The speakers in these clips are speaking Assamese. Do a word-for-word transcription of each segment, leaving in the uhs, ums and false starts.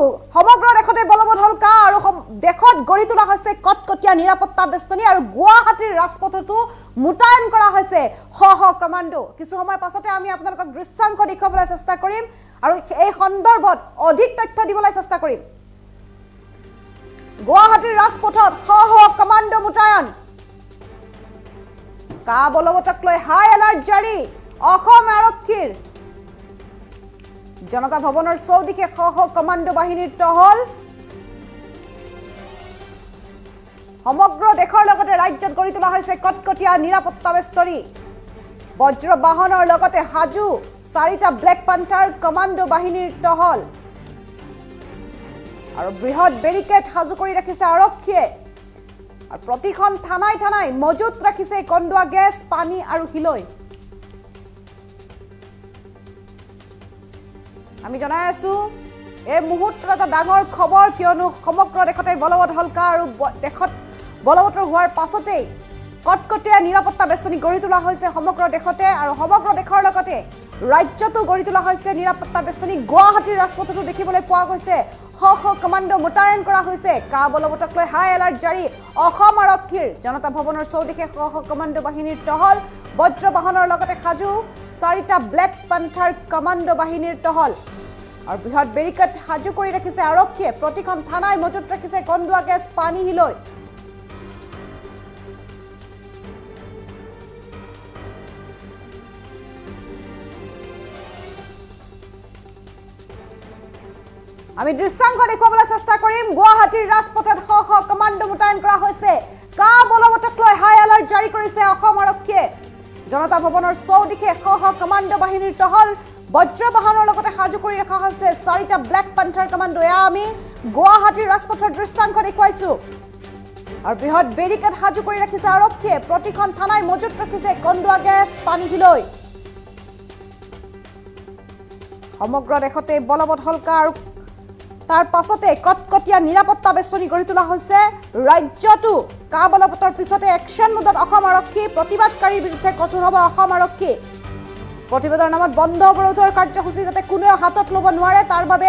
সমগ্ৰ দেশতে বলবৎ হল কা আৰু দেশত গঢ়ি তোলা হৈছে কটকটীয়া নিৰাপত্তা বেষ্টনী আৰু গুৱাহাটীৰ ৰাজপথতো মুতায়ন কৰা হৈছে হ হ কমান্ডো কিছু সময় পাছতে আমি আপোনালোকক দৃশ্যাংশ দেখুৱাবলৈ চেষ্টা কৰিম আৰু এই সন্দৰ্ভত অধিক তথ্য দিবলৈ চেষ্টা কৰিম গুৱাহাটীৰ ৰাজপথত হ হ কমান্ডো মুতায়ন কা বলবতক লৈ হাই এলাৰ্ট জাৰি অসম আৰক্ষীৰ জনতা ভৱনৰ চৌদিশে শ শ কমান্ডো বাহিনীৰ টহল সমগ্ৰ দেশৰ লগতে ৰাজ্যত গঢ়ি তোলা হৈছে কটকটীয়া নিৰাপত্তা বেষ্টনী বজ্ৰ বাহনৰ লগতে হাজু চাৰিটা ব্লেক পান্থাৰ কমান্ডো বাহিনীৰ টহল আৰু বৃহৎ বেৰিকেড হাজু কৰি ৰাখিছে আৰক্ষীয়ে আৰু প্ৰতিখন থানাই থানাই মজুত ৰাখিছে কন্দুৱা গেছ পানী আৰু হিলৈ আমি জনাই আছো এই মুহূৰ্তত এটা ডাঙৰ খবৰ কিয়নো সমগ্ৰ দেশতে বলবৎ হলকা আৰু দেশত বলবৎৰ হোৱাৰ পাছতে কটকটীয়া নিৰাপত্তা বেষ্টনী গঢ়ি তোলা হৈছে সমগ্ৰ দেশতে আৰু সমগ্ৰ দেশৰ লগতে ৰাজ্যতো গঢ়ি তোলা হৈছে নিৰাপত্তা বেষ্টনী গুৱাহাটীৰ ৰাজপথতো দেখিবলৈ পোৱা গৈছে শ শ কমান্ডো মুতায়ন কৰা হৈছে কা বলবতক লৈ হাই এলাৰ্ট জাৰি অসম আৰক্ষীৰ জনতা ভৱনৰ চৌদিশে শ শ কমান্ডো বাহিনীৰ টহল বজ্ৰ বাহনৰ লগতে সাজু চাৰিটা ব্লেক পান্থাৰ কমান্ডো বাহিনীৰ টহল আৰু বৃহৎ বেৰিকেড সাজু কৰি ৰাখিছে আৰক্ষীয়ে প্ৰতিখন থানাই মজুত ৰাখিছে কন্দুৱা গেছ পানী হিলৈ আমি দৃশ্যাংশ দেখুৱাবলৈ চেষ্টা কৰিম গুৱাহাটীৰ ৰাজপথত শ শ কমান্ডো মুতায়ন কৰা হৈছে কা বলবতক লৈ হাই এলাৰ্ট জাৰি কৰিছে অসম আৰক্ষীয়ে জনতা ভৱনৰ চৌদিশে শ শ কমান্ডো বাহিনীৰ টহল বজ্ৰ বাহনৰ লগতে সাজু কৰি ৰখা হৈছে চাৰিটা ব্লেক পান্থাৰ কমান্ডো এয়া আমি গুৱাহাটীৰ ৰাজপথৰ দৃশ্যাংশ দেখুৱাইছো আৰু বৃহৎ বেৰিকেড সাজু কৰি ৰাখিছে আৰক্ষীয়ে প্ৰতিখন থানাই মজুত ৰাখিছে কন্দুৱা গেছ পানী হিলৈ সমগ্ৰ দেশতে বলবৎ হলকা আৰু তাৰ পাছতে কটকটীয়া নিৰাপত্তা বেষ্টনী গঢ়ি তোলা হৈছে ৰাজ্যতো কা বলবতৰ পিছতে একশন মুডত অসম আৰক্ষী প্ৰতিবাদকাৰীৰ বিৰুদ্ধে কঠোৰ হ'ব অসম আৰক্ষী প্ৰতিবাদৰ নামত বন্ধ অৱৰোধৰ কাৰ্যসূচী যাতে কোনেও হাতত ল'ব নোৱাৰে তাৰ বাবে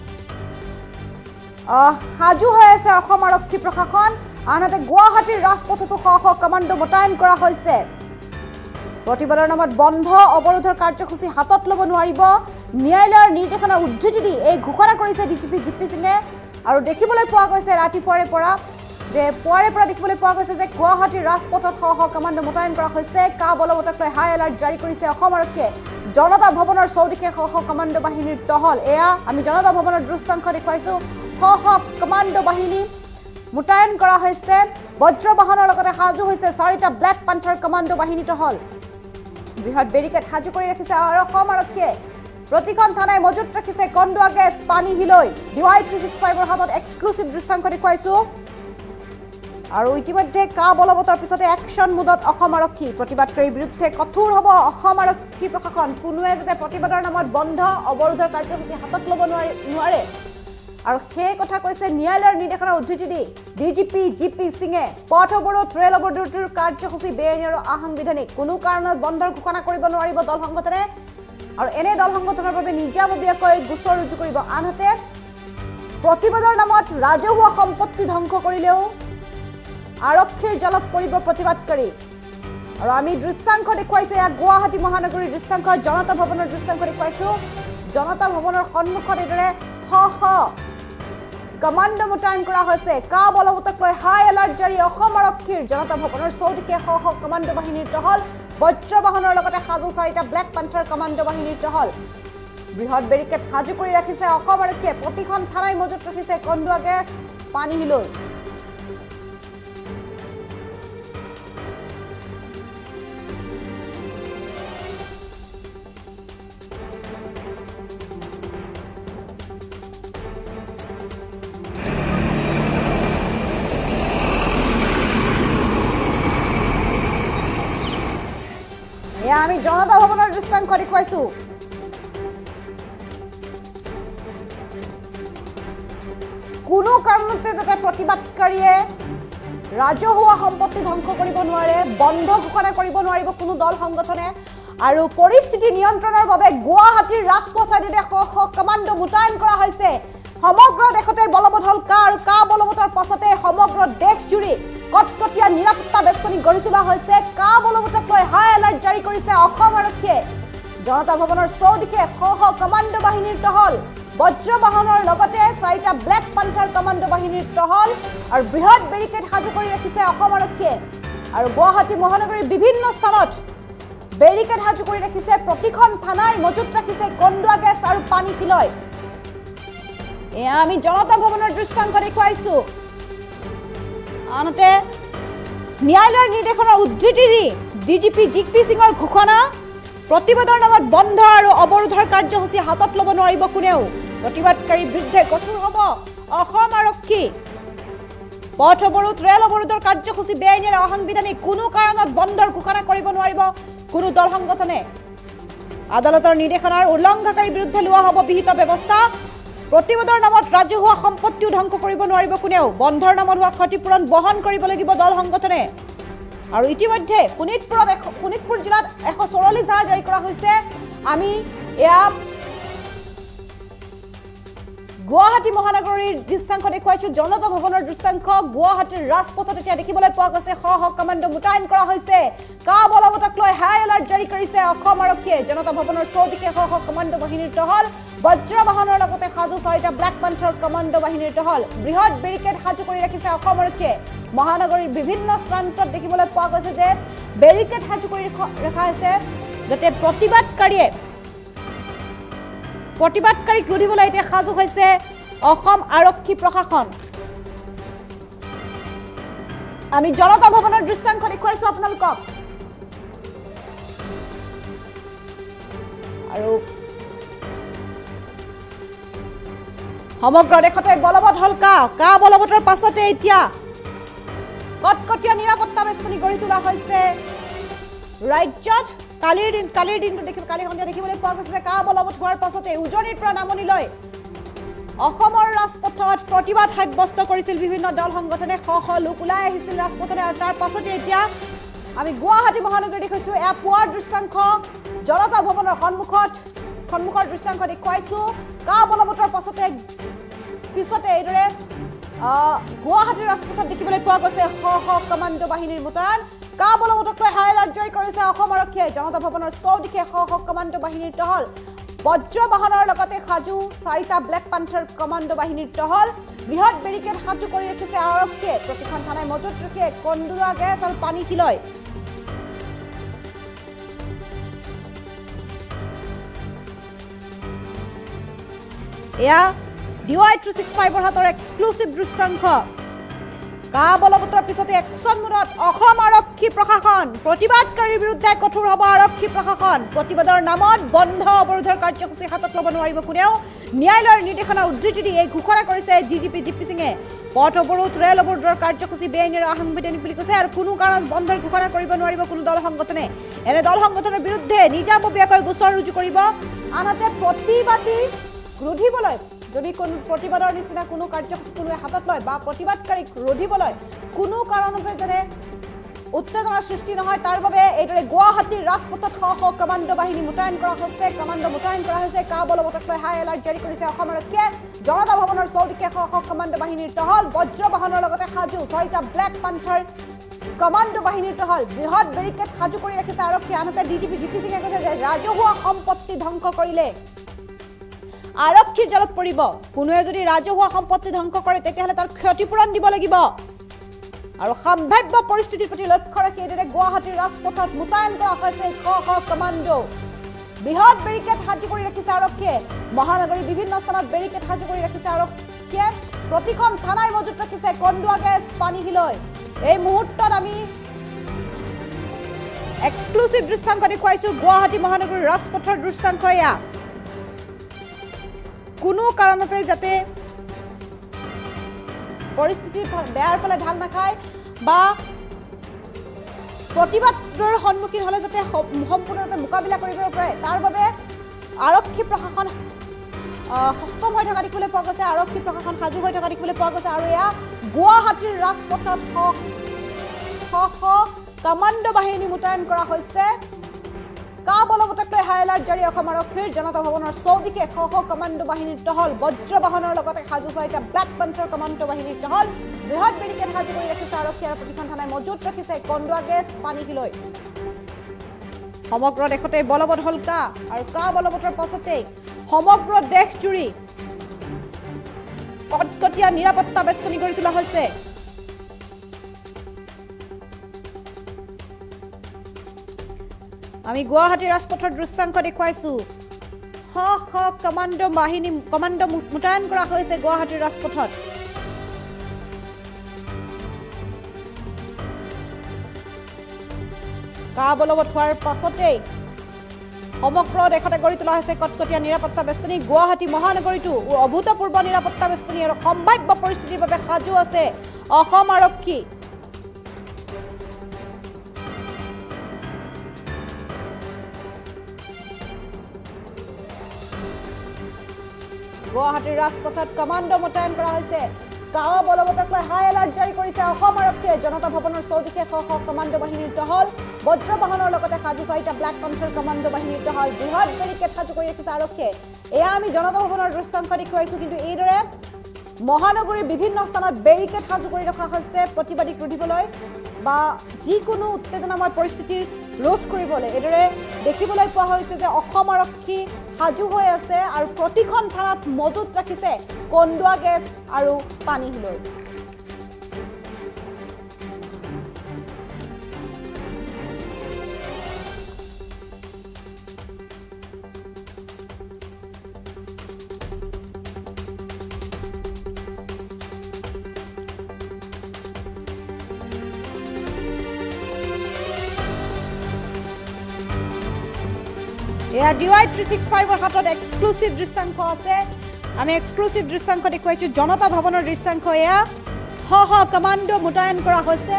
সাজু হৈ আছে অসম আৰক্ষী প্ৰশাসন আনহাতে গুৱাহাটীৰ ৰাজপথতো শ শ কমান্ডো মুতায়ন কৰা হৈছে প্ৰতিবাদৰ নামত বন্ধ অৱৰোধৰ কাৰ্যসূচী হাতত ল'ব নোৱাৰিব ন্যায়ালয়ৰ নিৰ্দেশনাৰ উদ্ধৃতি দি এই ঘোষণা কৰিছে ডিজিপি জিপি সিঙে আৰু দেখিবলৈ পোৱা গৈছে ৰাতিপুৱাৰে পৰা যে পুৱাৰে পৰা দেখিবলৈ পোৱা গৈছে যে গুৱাহাটীৰ ৰাজপথত শ শ কমান্ডো মুতায়ন কৰা হৈছে কা বলবতক লৈ হাই এলাৰ্ট জাৰি কৰিছে অসম আৰক্ষীয়ে জনতা ভৱনৰ চৌদিশে শ শ কমান্ডো বাহিনীৰ টহল এয়া আমি জনতা ভৱনৰ দৃশ্যাংশ দেখুৱাইছো শ শ কমান্ডো বাহিনী মুতায়ন কৰা হৈছে বজ্ৰ বাহনৰ লগতে সাজু হৈছে চাৰিটা ব্লেক পান্থাৰ কমান্ডো বাহিনী টহল বৃহৎ বেৰিকেড সাজু কৰি ৰাখিছে অসম আৰক্ষীয়ে প্ৰতিখন থানাই মজুত ৰাখিছে কন্দুৱা গেছ পানী হিলৈ ডিৱাই থ্ৰী ছিক্স ফাইভৰ হাতত এক্সক্লুচিভ দৃশ্যাংশ দেখুৱাইছো আৰু ইতিমধ্যে কা বলবতৰ পিছতে একশন মুডত অসম আৰক্ষী প্ৰতিবাদকাৰীৰ বিৰুদ্ধে কঠোৰ হ'ব অসম আৰক্ষী প্ৰশাসন কোনোৱে যাতে প্ৰতিবাদৰ নামত বন্ধ অৱৰোধৰ কাৰ্যসূচী হাতত ল'ব নোৱাৰে আৰু সেই কথা কৈছে ন্যায়ালয়ৰ নিৰ্দেশনাৰ উদ্ধৃতি দি ডিজিপি জিপি সিঙে পথ অৱৰোধ ৰেল অৱৰোধৰ কাৰ্যসূচী বেআইনী আৰু আসাংবিধানিক কোনো কাৰণত বন্ধৰ ঘোষণা কৰিব নোৱাৰিব দল সংগঠনে আৰু এনে দল সংগঠনৰ বাবে নিজাববীয়াকৈ গোচৰ ৰুজু কৰিব আনহাতে প্ৰতিবাদৰ নামত ৰাজহুৱা সম্পত্তি ধ্বংস কৰিলেও আৰক্ষীৰ জালত পৰিব প্ৰতিবাদকাৰী আৰু আমি দৃশ্যাংশ দেখুৱাইছো এয়া গুৱাহাটী মহানগৰীৰ দৃশ্যাংশ জনতা ভৱনৰ দৃশ্যাংশ দেখুৱাইছো জনতা ভৱনৰ সন্মুখত এইদৰে শ শ কমান্ডো মুতায়ন কৰা হৈছে কা বলবতক লৈ হাই এলাৰ্ট জাৰি অসম আৰক্ষীৰ জনতা ভৱনৰ চৌদিশে শ শ কমান্ডো বাহিনীৰ টহল বজ্ৰ বাহনৰ লগতে সাজু চাৰিটা ব্লেক পান্থাৰ কমান্ডো বাহিনীৰ টহল বৃহৎ বেৰিকেড সাজু কৰি ৰাখিছে অসম আৰক্ষীয়ে প্ৰতিখন থানাই মজুত ৰাখিছে কন্দুৱা গেছ পানী হিলৈ আমি জনতা ভৱনৰ দৃশ্যাংশ দেখুৱাইছো কোনো কাৰণতে যাতে প্ৰতিবাদকাৰীয়ে ৰাজহুৱা সম্পত্তি ধ্বংস কৰিব নোৱাৰে বন্ধ ঘোষণা কৰিব নোৱাৰিব কোনো দল সংগঠনে আৰু পৰিস্থিতি নিয়ন্ত্ৰণৰ বাবে গুৱাহাটীৰ ৰাজপথত শ শ কমান্ডো মুতায়ন কৰা হৈছে সমগ্ৰ মুহূৰ্ততে বলবৎ হল কা আৰু কা বলবতৰ পাছতে সমগ্ৰ দেশ জুৰি কটকটীয়া নিৰাপত্তা বেষ্টনী গঢ়ি তোলা হৈছে কা বলবতক লৈ হাই এলাৰ্ট জাৰি কৰিছে অসম আৰক্ষীয়ে জনতা ভৱনৰ চৌদিশে শ শ কমাণ্ডো বাহিনীৰ টহল বজ্ৰ বাহনৰ লগতে চাৰিটা ব্লেক পান্থাৰ কমাণ্ডো বাহিনীৰ টহল আৰু বৃহৎ বেৰিকেড সাজু কৰি ৰাখিছে অসম আৰক্ষীয়ে আৰু গুৱাহাটী মহানগৰীৰ বিভিন্ন স্থানত বেৰিকেড সাজু কৰি ৰাখিছে প্ৰতিখন থানাই মজুত ৰাখিছে কন্দুৱা গেছ আৰু পানী ফিলয় এয়া আমি জনতা ভৱনৰ দৃশ্যাংশ দেখুৱাইছো আনহাতে ন্যায়ালয়ৰ নিৰ্দেশনৰ উদ্ধৃতি দি ডিজিপি জিপি সিঙৰ ঘোষণা প্ৰতিবাদৰ নামত বন্ধ আৰু অৱৰোধৰ কাৰ্যসূচী হাতত ল'ব নোৱাৰিব কোনেও প্ৰতিবাদকাৰীৰ বিৰুদ্ধে কঠোৰ হ'ব অসম আৰক্ষী পথ অৱৰোধ ৰেল অৱৰোধৰ কাৰ্যসূচী বেআইনী আৰু অসাংবিধানিক কোনো কাৰণত বন্ধৰ ঘোষণা কৰিব নোৱাৰিব কোনো দল সংগঠনে আদালতৰ নিৰ্দেশনাৰ উলংঘনকাৰীৰ বিৰুদ্ধে লোৱা হ'ব বিহিত ব্যৱস্থা প্ৰতিবাদৰ নামত ৰাজহুৱা সম্পত্তিও ধ্বংস কৰিব নোৱাৰিব কোনেও বন্ধৰ নামত হোৱা ক্ষতিপূৰণ বহন কৰিব লাগিব দল সংগঠনে আৰু ইতিমধ্যে শোণিতপুৰত শোণিতপুৰ জিলাত এশ চৌৰাল্লিছ ধাৰা জাৰি কৰা হৈছে আমি এয়া গুৱাহাটী মহানগৰীৰ দৃশ্যাংশ দেখুৱাইছো জনতা ভৱনৰ দৃশ্যাংশ গুৱাহাটীৰ ৰাজপথত এতিয়া দেখিবলৈ পোৱা গৈছে শ শ কমাণ্ডো মুতায়ন কৰা হৈছে কা বলবতক লৈ হাই এলাৰ্ট জাৰি কৰিছে অসম আৰক্ষীয়ে জনতা ভৱনৰ চৌদিশে শ শ কমাণ্ডো বাহিনীৰ টহল বজ্ৰ বাহনৰ লগতে সাজু চাৰিটা ব্লেক পান্থাৰ কমাণ্ডো বাহিনীৰ টহল বৃহৎ বেৰিকেড সাজু কৰি ৰাখিছে অসম আৰক্ষীয়ে মহানগৰীৰ বিভিন্ন স্থানত দেখিবলৈ পোৱা গৈছে যে বেৰিকেড সাজু কৰি ৰখা হৈছে যাতে প্ৰতিবাদকাৰীয়ে প্ৰতিবাদকাৰীক ৰুধিবলৈ এতিয়া সাজু হৈছে অসম আৰক্ষী প্ৰশাসন আমি জনতা ভৱনৰ দৃশ্যাংশ দেখুৱাইছো আপোনালোকক আৰু সমগ্ৰ দেশতে বলবৎ হল কা কা বলবতৰ পাছতে এতিয়া কটকটীয়া নিৰাপত্তা বেষ্টনী গঢ়ি তোলা হৈছে ৰাজ্যত কালিৰ দিন কালিৰ দিনটো দেখি কালি সন্ধিয়া দেখিবলৈ পোৱা গৈছে কা বলবৎ হোৱাৰ পাছতে উজনিৰ পৰা নামনিলৈ অসমৰ ৰাজপথত প্ৰতিবাদ সাব্যস্ত কৰিছিল বিভিন্ন দল সংগঠনে শ শ লোক ওলাই আহিছিল ৰাজপথলৈ আৰু তাৰ পাছতে এতিয়া আমি গুৱাহাটী মহানগৰী দেখিছো এয়া পুৱাৰ দৃশ্যাংশ জনতা ভৱনৰ সন্মুখত সন্মুখৰ দৃশ্যাংশ দেখুৱাইছো কা বলবতৰ পাছতে পিছতে এইদৰে গুৱাহাটীৰ ৰাজপথত দেখিবলৈ পোৱা গৈছে শ শ কমাণ্ডো বাহিনীৰ মুতায়ন কা বলবতক লৈ হাই এলাৰ্ট জাৰি কৰিছে অসম আৰক্ষীয়ে জনতা ভৱনৰ চৌদিশে শ শ কমাণ্ডো বাহিনীৰ টহল বজ্ৰ বাহনৰ লগতে সাজু চাৰিটা ব্লেক পান্থাৰ কমাণ্ডো বাহিনীৰ টহল বৃহৎ বেৰিকেড সাজু কৰি ৰাখিছে আৰক্ষীয়ে প্ৰতিখন থানাই মজুত ৰাখে কন্দুৱা গেছ আৰু পানী ফিলয় এয়া ডিৱাই থ্ৰী ছিক্স ফাইভৰ হাতৰ এক্সক্লুচিভ দৃশ্যাংশ কা বলবতৰ পিছতে একশন মুৰত অসম আৰক্ষী প্ৰশাসন প্ৰতিবাদকাৰীৰ বিৰুদ্ধে কঠোৰ হ'ব আৰক্ষী প্ৰশাসন প্ৰতিবাদৰ নামত বন্ধ অৱৰোধৰ কাৰ্যসূচী হাতত ল'ব নোৱাৰিব কোনেও ন্যায়ালয়ৰ নিৰ্দেশনাৰ উদ্ধৃতি দি এই ঘোষণা কৰিছে ডিজিপি জিপি সিঙে পথ অৱৰোধ ৰেল অৱৰোধৰ কাৰ্যসূচী বেআইনী আৰু অসাংবিধানিক বুলি কৈছে আৰু কোনো কাৰণত বন্ধৰ ঘোষণা কৰিব নোৱাৰিব কোনো দল সংগঠনে এনে দল সংগঠনৰ বিৰুদ্ধে নিজাববীয়াকৈ গোচৰ ৰুজু কৰিব আনহাতে প্ৰতিবাদী ৰুধিবলৈ যদি কোনো প্ৰতিবাদৰ নিচিনা কোনো কাৰ্যসূচী কোনোৱে হাতত লয় বা প্ৰতিবাদকাৰীক ৰুধিবলৈ কোনো কাৰণতে যেনে উত্তেজনাৰ সৃষ্টি নহয় তাৰ বাবে এইদৰে গুৱাহাটীৰ ৰাজপথত শ শ কমাণ্ডো বাহিনী মুতায়ন কৰা হৈছে কমাণ্ডো মুতায়ন কৰা হৈছে কা বলবতক লৈ হাই এলাৰ্ট জাৰি কৰিছে অসম আৰক্ষীয়ে জনতা ভৱনৰ চৌদিশে শ শ কমাণ্ডো বাহিনীৰ টহল বজ্ৰ বাহনৰ লগতে সাজু চাৰিটা ব্লেক পান্থাৰ কমাণ্ডো বাহিনীৰ টহল বৃহৎ বেৰিকেড সাজু কৰি ৰাখিছে আৰক্ষীয়ে আনহাতে ডিজিপি জিপি সিঙে কৈছে যে ৰাজহুৱা সম্পত্তি ধ্বংস কৰিলে আৰক্ষীৰ জালত পৰিব কোনোৱে যদি ৰাজহুৱা সম্পত্তি ধ্বংস কৰে তেতিয়াহ'লে তাৰ ক্ষতিপূৰণ দিব লাগিব আৰু সম্ভাৱ্য পৰিস্থিতিৰ প্ৰতি লক্ষ্য ৰাখি এইদৰে গুৱাহাটীৰ ৰাজপথত মুতায়ন কৰা হৈছে শ শ কমাণ্ডো বৃহৎ বেৰিকেড সাজু কৰি ৰাখিছে আৰক্ষীয়ে মহানগৰীৰ বিভিন্ন স্থানত বেৰিকেড সাজু কৰি ৰাখিছে আৰক্ষীয়ে প্ৰতিখন থানাই মজুত ৰাখিছে কন্দুৱা গেছ পানী ফিলয় এই মুহূৰ্তত আমি এক্সক্লুচিভ দৃশ্যাংশ দেখুৱাইছো গুৱাহাটী মহানগৰীৰ ৰাজপথৰ দৃশ্যাংশ এয়া কোনো কাৰণতে যাতে পৰিস্থিতি বেয়াৰ ফালে ঢাল নাখায় বা প্ৰতিবাদৰ সন্মুখীন হ'লে যাতে সম্পূৰ্ণৰূপে মোকাবিলা কৰিব পাৰে তাৰ বাবে আৰক্ষী প্ৰশাসন সষ্টম হৈ থকা দেখিবলৈ পোৱা গৈছে আৰক্ষী প্ৰশাসন সাজু হৈ থকা দেখিবলৈ পোৱা গৈছে আৰু এয়া গুৱাহাটীৰ ৰাজপথত শ শ কমাণ্ডো বাহিনী মুতায়ন কৰা হৈছে কা বলবতক লৈ হাই এলাৰ্ট জাৰি অসম আৰক্ষীৰ জনতা ভৱনৰ চৌদিশে শ শ কমাণ্ডো বাহিনীৰ টহল বজ্ৰ বাহনৰ লগতে সাজু চাৰিটা ব্লেক পেন্থাৰ কমাণ্ডো বাহিনীৰ টহল বৃহৎ বেৰিকেড সাজু কৰি ৰাখিছে আৰক্ষী আৰু প্ৰতিখন থানাই মজুত ৰাখিছে কন্দুৱা গেছ পানী লৈ সমগ্ৰ দেশতে বলবৎ হল কা আৰু কা বলবতৰ পাছতে সমগ্ৰ দেশ জুৰি কটকটীয়া নিৰাপত্তা বেষ্টনী কৰি তোলা হৈছে আমি গুৱাহাটী ৰাজপথৰ দৃশ্যাংশ দেখুৱাইছো শ শ কমাণ্ডো বাহিনী কমাণ্ডো মুতায়ন কৰা হৈছে গুৱাহাটীৰ ৰাজপথত কা বলবৎ হোৱাৰ পাছতে সমগ্ৰ দেশতে গঢ়ি তোলা হৈছে কটকটীয়া নিৰাপত্তা বেষ্টনী গুৱাহাটী মহানগৰীতো অভূতপূৰ্ব নিৰাপত্তা বেষ্টনী আৰু সম্ভাৱ্য পৰিস্থিতিৰ বাবে সাজু আছে অসম আৰক্ষী গুৱাহাটীৰ ৰাজপথত কমাণ্ডো মুতায়ন কৰা হৈছে গাঁও বলবতক লৈ হাই এলাৰ্ট জাৰি কৰিছে অসম আৰক্ষীয়ে জনতা ভৱনৰ চৌদিশে শ শ কমাণ্ডো বাহিনীৰ টহল বজ্ৰ বাহনৰ লগতে সাজু চাৰিটা ব্লেক পেন্থাৰ কমাণ্ডো বাহিনীৰ টহল বৃহৎ বেৰিকেড সাজু কৰি ৰাখিছে আৰক্ষীয়ে এয়া আমি জনতা ভৱনৰ দৃশ্যাংশ দেখুৱাইছো কিন্তু এইদৰে মহানগৰীৰ বিভিন্ন স্থানত বেৰিকেড সাজু কৰি ৰখা হৈছে প্ৰতিবাদীক ৰুধিবলৈ বা যিকোনো উত্তেজনাময় পৰিস্থিতিৰ ৰোধ কৰিবলৈ এইদৰে দেখিবলৈ পোৱা হৈছে যে অসম আৰক্ষী সাজু হৈ আছে আৰু প্ৰতিখন থানাত মজুত ৰাখিছে কন্দুৱা গেছ আৰু পানী লৈ এয়া ডিৱাই থ্ৰী ছিক্স ফাইভৰ হাতত এক্সক্লুচিভ দৃশ্যাংশ আছে আমি এক্সক্লুচিভ দৃশ্যাংশ দেখুৱাইছো জনতা ভৱনৰ দৃশ্যাংশ এয়া শ শ কমাণ্ডো মুতায়ন কৰা হৈছে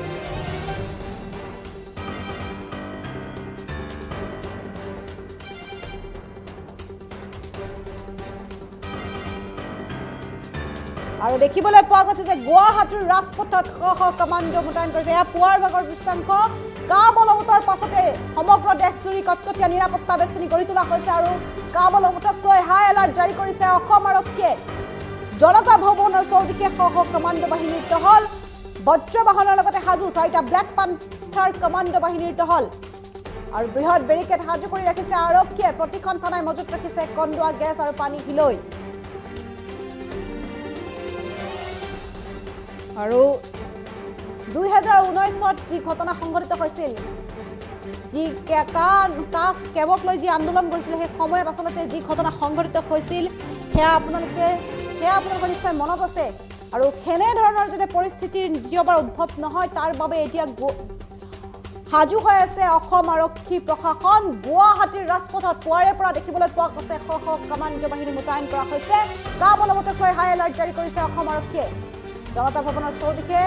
আৰু দেখিবলৈ পোৱা গৈছে যে গুৱাহাটীৰ ৰাজপথত শ শ কমাণ্ডো মুতায়ন কৰিছে এয়া পুৱাৰ ভাগৰ দৃশ্যাংশ কা বলবতৰ পাছতে সমগ্ৰ দেশজুৰি কটকটীয়া নিৰাপত্তা বেষ্টনী গঢ়ি তোলা হৈছে আৰু কা বলবতক লৈ হাই এলাৰ্ট জাৰি কৰিছে অসম আৰক্ষীয়ে জনতা ভৱনৰ চৌদিশে শ শ কমাণ্ডো বাহিনীৰ টহল বজ্ৰ বাহনৰ লগতে সাজু চাৰিটা ব্লেক পেন্থাৰ কমাণ্ডো বাহিনীৰ টহল আৰু বৃহৎ বেৰিকেড সাজু কৰি ৰাখিছে আৰক্ষীয়ে প্ৰতিখন থানাই মজুত ৰাখিছে কন্দুৱা গেছ আৰু পানী লৈ আৰু দুই হাজাৰ ঊনৈশত যি ঘটনা সংঘটিত হৈছিল যি কেৱক লৈ যি আন্দোলন কৰিছিল সেই সময়ত আচলতে যি ঘটনা সংঘটিত হৈছিল সেয়া আপোনালোকে সেয়া আপোনালোকৰ নিশ্চয় মনত আছে আৰু কেনে ধৰণৰ যাতে পৰিস্থিতিৰ দ্বিতীয়বাৰ উদ্ভৱ নহয় তাৰ বাবে এতিয়া সাজু হৈ আছে অসম আৰক্ষী প্ৰশাসন গুৱাহাটীৰ ৰাজপথত পুৱাৰে পৰা দেখিবলৈ পোৱা গৈছে শ শ কমাণ্ডো বাহিনী মুতায়ন কৰা হৈছে কা বলবতক লৈ হাই এলাৰ্ট জাৰি কৰিছে অসম আৰক্ষীয়ে জনতা ভৱনৰ চৌদিশে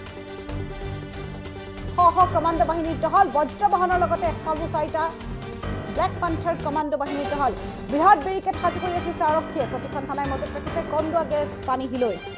শ শ কমাণ্ডো বাহিনীৰ টহল বজ্ৰ বাহনৰ লগতে সাজু চাৰিটা ব্লেক পেন্থাৰ কমাণ্ডো বাহিনীৰ টহল বৃহৎ বেৰিকেড সাজু কৰি ৰাখিছে আৰক্ষীয়ে প্ৰতিখন থানাই মজুত ৰাখিছে কন্দুৱা গেছ পানী লৈ